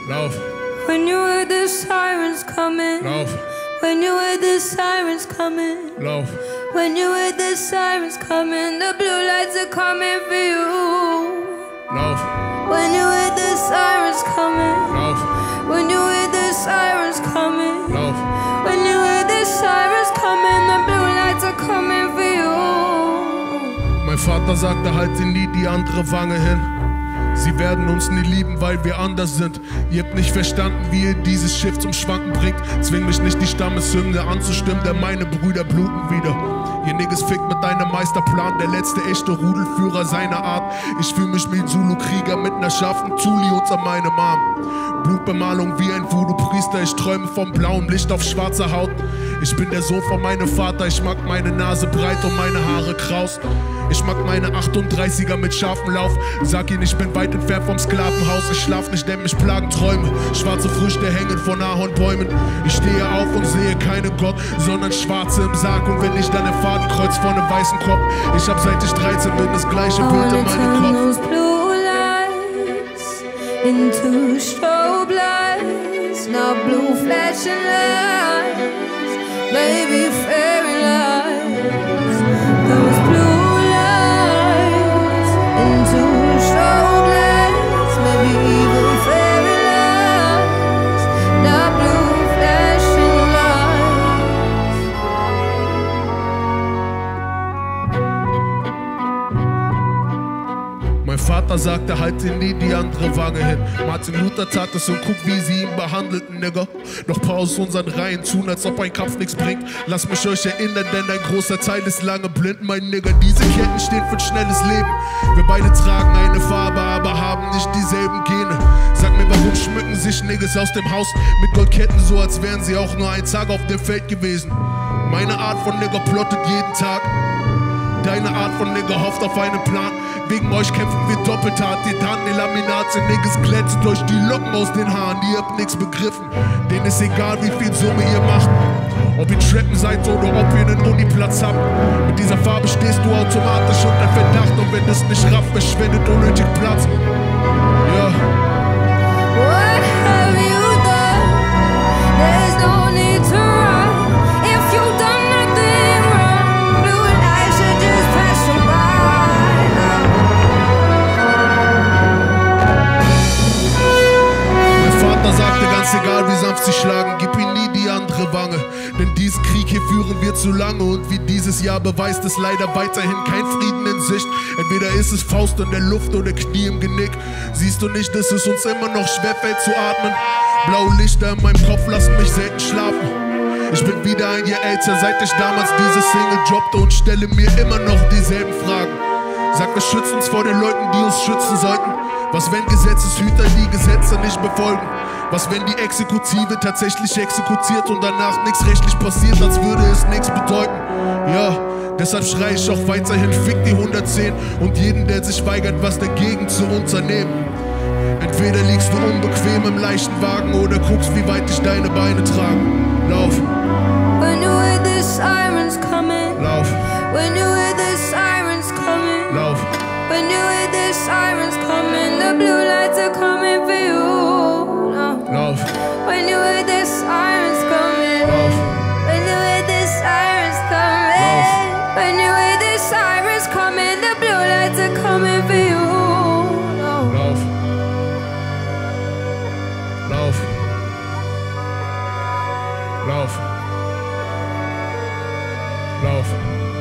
Lauf. When you hear the sirens coming. Lauf. When you hear the sirens coming. Lauf. When you hear the sirens coming, the blue lights are coming for you. Lauf. When you hear the sirens coming. Lauf. When you hear the sirens coming. Lauf. When you hear the sirens coming, the blue lights are coming for you. Mein Vater sagte, halte nie die andere Wange hin. Sie werden uns nie lieben, weil wir anders sind. Ihr habt nicht verstanden, wie ihr dieses Schiff zum Schwanken bringt. Zwing mich nicht, die Stammeshymne anzustimmen, denn meine Brüder bluten wieder. Ihr Niggas fickt mit deinem Meisterplan, der letzte echte Rudelführer seiner Art. Ich fühl mich wie ein Zulu-Krieger mit ner scharfen Zuli unter meinem Arm. Blutbemalung wie ein Voodoo-Priester, ich träume vom blauen Licht auf schwarzer Haut. Ich bin der Sohn von meinem Vater, ich mag meine Nase breit und meine Haare kraus. Ich mag meine 38er mit scharfem Lauf. Sag ihnen, ich bin weit entfernt vom Sklavenhaus. Ich schlaf nicht, denn mich plagen Träume. Schwarze Früchte hängen von Ahornbäumen. Ich stehe auf und sehe keinen Gott, sondern Schwarze im Sarg. Und wenn ich dann ein Fadenkreuz vor einem weißen Kopf. Ich hab seit ich 13 bin das gleiche Bild in meinem Kopf. Those blue lights into strobe lights, now blue flashing lights, baby fairy lights. Those blue lights into strobe lights, maybe even fairy lights, now blue flashing lights. Mein Vater sagte, halte nie die andere Wange hin. Martin Luther tat es und guck, wie sie ihn behandelten, Nigga. Doch paar aus unseren Reihen tun, als ob ein Kampf nichts bringt. Lasst mich euch erinnern, denn ein großer Teil ist lange blind, mein Nigga. Diese Ketten stehen für ein schnelles Leben. Wir beide tragen eine Farbe, aber haben nicht dieselben Gene. Sag mir, warum schmücken sich Niggas aus dem Haus mit Goldketten, so als wären sie auch nur ein Tag auf dem Feld gewesen. Meine Art von Nigger plottet jeden Tag. Deine Art von Nigger hofft auf einen Plan. Wegen euch kämpfen wir doppelt hart. Die Laminate Niggas glänzen euch die Locken aus den Haaren. Ihr habt nichts begriffen. Denen ist egal, wie viel Summe ihr macht. Ob ihr Trappen seid oder ob ihr einen Uniplatz habt. Mit dieser Farbe stehst du automatisch unter Verdacht. Und wenn es nicht rafft, verschwendet unnötig Platz. Ja. What have you done? There's no need to run. If you've done nothing wrong, blue lights should just pass you by now. Mein Vater sagte, ganz egal wie sanft sie schlagen, gib ihm nie die andere Wange. Denn diesen Krieg hier führen wir zu lange. Und wie dieses Jahr beweist es leider weiterhin kein Frieden in Sicht. Entweder ist es Faust in der Luft oder Knie im Genick. Siehst du nicht, dass es uns immer noch schwerfällt zu atmen? Blaue Lichter in meinem Kopf lassen mich selten schlafen. Ich bin wieder ein Jahr älter, seit ich damals diese Single droppte und stelle mir immer noch dieselben Fragen. Sag, wir schützen uns vor den Leuten, die uns schützen sollten. Was, wenn Gesetzeshüter die Gesetze nicht befolgen? Was, wenn die Exekutive tatsächlich exekutiert und danach nichts rechtlich passiert, als würde es nichts bedeuten? Ja, deshalb schreie ich auch weiterhin, fick die 110 und jeden, der sich weigert, was dagegen zu unternehmen. Entweder liegst du unbequem im leichten Wagen oder guckst, wie weit dich deine Beine tragen. Lauf. When you hear the sirens coming. Lauf. When you hear the sirens coming. Lauf. When you hear the sirens coming, the blue lights are coming for you. No. Lauf. When you hear the sirens coming. Lauf. When you hear the sirens coming. When you hear the sirens coming, the blue lights are coming for you. No. Lauf. Lauf. Lauf. Lauf.